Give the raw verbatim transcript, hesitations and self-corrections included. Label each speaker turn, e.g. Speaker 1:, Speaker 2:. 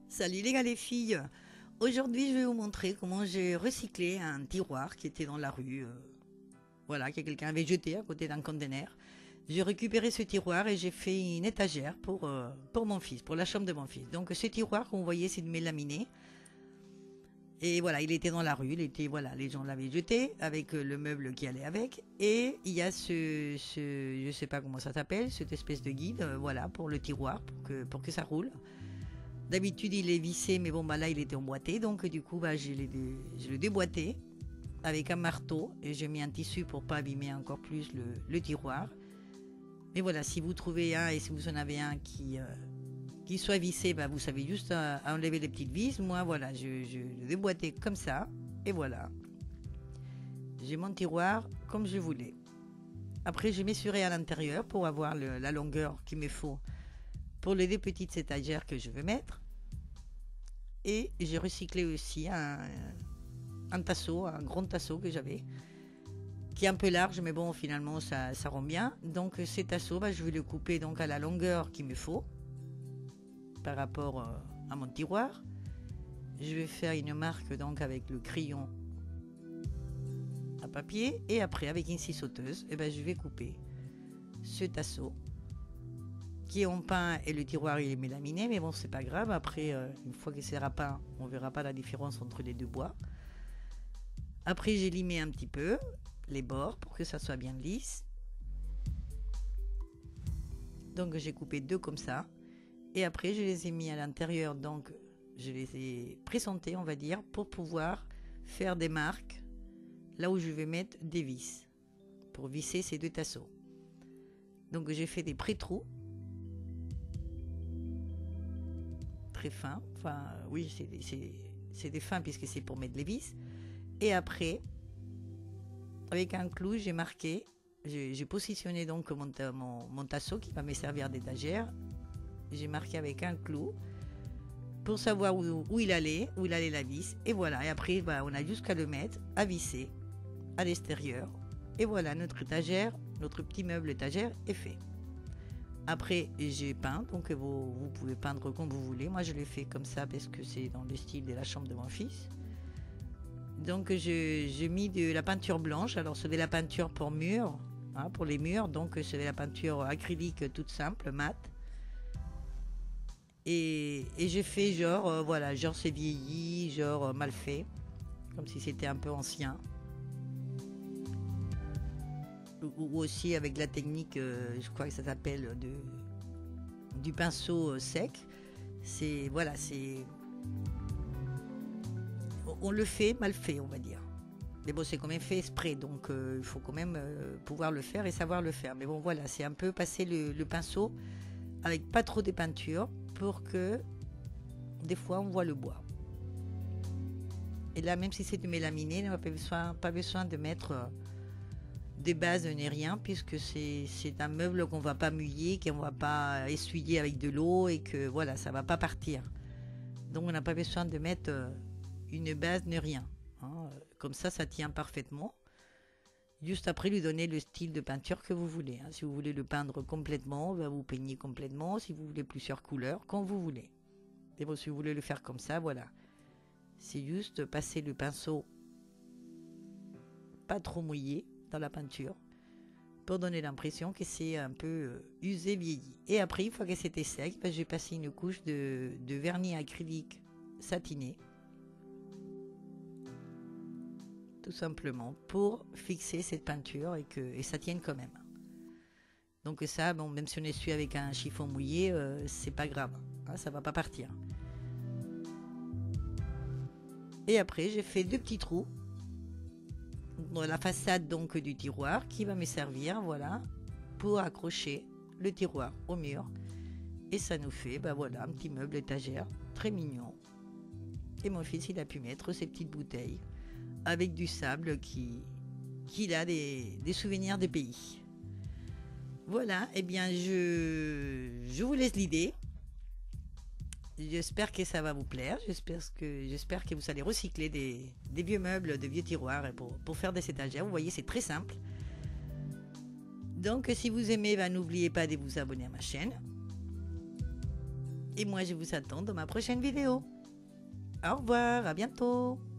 Speaker 1: Salut les gars, les filles. Aujourd'hui, je vais vous montrer comment j'ai recyclé un tiroir qui était dans la rue. euh, voilà, que quelqu'un avait jeté à côté d'un conteneur. J'ai récupéré ce tiroir et j'ai fait une étagère pour, euh, pour mon fils, pour la chambre de mon fils. Donc ce tiroir, comme vous voyez, c'est de mélaminé. Et voilà, il était dans la rue, il était, voilà, les gens l'avaient jeté avec euh, le meuble qui allait avec. Et il y a ce, ce je sais pas comment ça s'appelle, cette espèce de guide, euh, voilà, pour le tiroir, pour que, pour que ça roule. D'habitude, il est vissé, mais bon, bah là, il était emboîté. Donc, du coup, bah, je l'ai dé- je l'ai déboîté avec un marteau. Et j'ai mis un tissu pour pas abîmer encore plus le, le tiroir. Mais voilà, si vous trouvez un et si vous en avez un qui, euh, qui soit vissé, bah, vous savez juste euh, enlever les petites vis. Moi, voilà, je, je l'ai déboîté comme ça. Et voilà, j'ai mon tiroir comme je voulais. Après, j'ai mesuré à l'intérieur pour avoir le- la longueur qu'il me faut pour les deux petites étagères que je veux mettre. Et j'ai recyclé aussi un, un tasseau, un grand tasseau que j'avais, qui est un peu large, mais bon, finalement, ça, ça rend bien. Donc, ces tasseaux, bah, je vais le couper donc à la longueur qu'il me faut par rapport euh, à mon tiroir. Je vais faire une marque donc avec le crayon à papier et après, avec une scie sauteuse, et ben, je vais couper ce tasseau qui est en peint et le tiroir il est mélaminé, mais bon, c'est pas grave. Après, euh, une fois que c'est peint, on verra pas la différence entre les deux bois. Après, j'ai limé un petit peu les bords pour que ça soit bien lisse. Donc, j'ai coupé deux comme ça. Et après, je les ai mis à l'intérieur. Donc, je les ai présentés, on va dire, pour pouvoir faire des marques là où je vais mettre des vis pour visser ces deux tasseaux. Donc, j'ai fait des pré-trous très fins. Enfin, oui, c'est des, c'est, c'est des fins puisque c'est pour mettre les vis. Et après, avec un clou, j'ai marqué, j'ai, j'ai positionné donc mon, mon, mon tasseau qui va me servir d'étagère. J'ai marqué avec un clou pour savoir où, où il allait, où il allait la vis. Et voilà, et après, bah, on a jusqu'à le mettre à visser à l'extérieur. Et voilà, notre étagère, notre petit meuble étagère est fait. Après, j'ai peint, donc vous, vous pouvez peindre comme vous voulez. Moi, je l'ai fait comme ça parce que c'est dans le style de la chambre de mon fils. Donc j'ai mis de la peinture blanche. Alors c'est de la peinture pour mur, hein, pour les murs. Donc c'est de la peinture acrylique toute simple, mat. Et, et j'ai fait genre, euh, voilà, genre c'est vieilli, genre euh, mal fait, comme si c'était un peu ancien. Ou, ou aussi avec la technique, euh, je crois que ça s'appelle de, du pinceau euh, sec. C'est, voilà, c'est... On le fait mal fait, on va dire. Mais bon, c'est quand même fait exprès, donc euh, il faut quand même euh, pouvoir le faire et savoir le faire. Mais bon, voilà, c'est un peu passer le, le pinceau avec pas trop de peinture pour que des fois on voit le bois. Et là, même si c'est du mélaminé, on n'a pas besoin, pas besoin de mettre euh, des bases ni rien, puisque c'est, c'est un meuble qu'on va pas mouiller, qu'on va pas essuyer avec de l'eau et que voilà, ça va pas partir. Donc on n'a pas besoin de mettre euh, une base ni rien. Hein. Comme ça, ça tient parfaitement. Juste après, lui donner le style de peinture que vous voulez. Hein. Si vous voulez le peindre complètement, bah, vous peignez complètement. Si vous voulez plusieurs couleurs, quand vous voulez. Et bon, si vous voulez le faire comme ça, voilà. C'est juste passer le pinceau pas trop mouillé dans la peinture pour donner l'impression que c'est un peu euh, usé, vieilli. Et après, une fois que c'était sec, bah, j'ai passé une couche de, de vernis acrylique satiné. Tout simplement pour fixer cette peinture et que et ça tienne quand même. Donc ça, bon, même si on essuie avec un chiffon mouillé, euh, c'est pas grave, hein, ça va pas partir. Et après, j'ai fait deux petits trous dans la façade donc du tiroir qui va me servir, voilà, pour accrocher le tiroir au mur. Et ça nous fait, bah voilà, un petit meuble étagère très mignon. Et mon fils, il a pu mettre ses petites bouteilles avec du sable qui, qui a des, des souvenirs des pays. Voilà, et eh bien je, je vous laisse l'idée. J'espère que ça va vous plaire. J'espère que, j'espère que vous allez recycler des, des vieux meubles, des vieux tiroirs pour, pour faire des étagères. Vous voyez, c'est très simple. Donc si vous aimez, bah, n'oubliez pas de vous abonner à ma chaîne. Et moi, je vous attends dans ma prochaine vidéo. Au revoir, à bientôt.